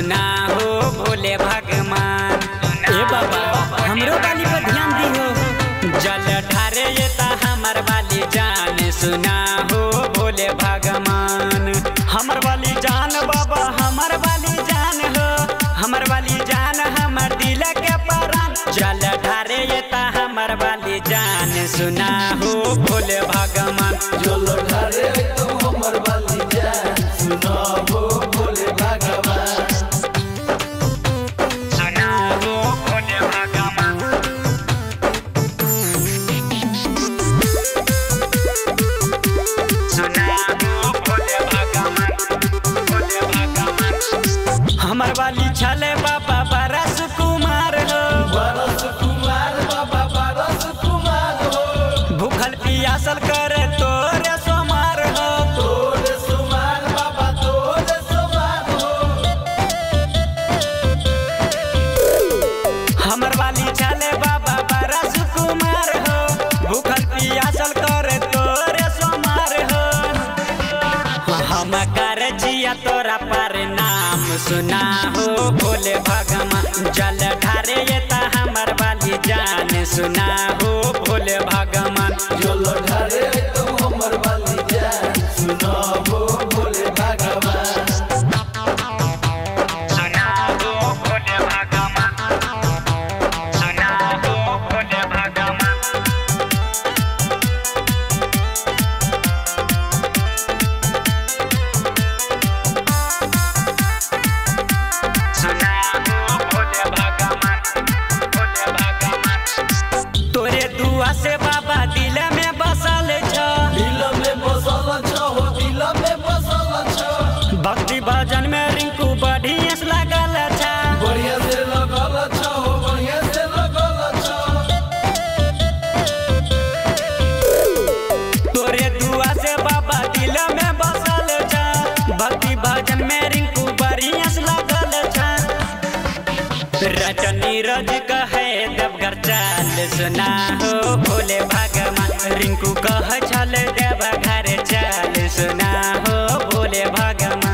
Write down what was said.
सुना हो भोले भगवान। ए बाबा हमरो वाली पर ध्यान दी हो, जल ढारे ये ता हमर वाली जान सुना हो भोले भगवान। हमर वाली जान बाबा हमर वाली जान हो, हमर वाली जान हमर दिल के प्राण। जल ढारे ये ता हमर वाली जान सुना हो भोले भगवान। जल ढारे तो हमर वाली जान सुना हो भोले भगवान। सुना हो भोले भगवान। सुना हो भोले भगवान, भोले भगवान। हमर वाली छले बाबा बरस कुमार हो, बरस कुमार बाबा बरस कुमार हो। भूखल पियासल करे तोरे सोमार हो, तोरे सोमार बाबा तोरे सोमार हो। हमर वाली छले बाबा बरस कुमार हो, भूखल पियासल करे तोरे सोमार हो। हम कर जिया तोरा पर नाम सुना हो भोले भगवान। जल ढारे ये ता हमर वाली जान सुना हो भोले भगवान। जल ढारे तो हमर वाली जान सुना हो भोले भगवान। सुना हो भोले भगवान, सुना हो भोले भगवान। सुना हो भोले भगवान, भोले भगवान। तोरे दुआ से बाबा दिल में बसल छ, दिल में बसल छ हो दिल में बसल छ। भक्ति भजन में रिंकू बढ़िया लगल छ। बढ़िया से लगल छ हो बढ़िया से लगल छ। तोरे दुआ से बाबा दिल में बसल छ, भक्ति भजन में रिंकू बढ़िया लगल छ। रचन नीरज कहे देवघर चल सुना हो भोले भगवान। रिंकू कह चल देवघर चल सुना हो भोले भगवान।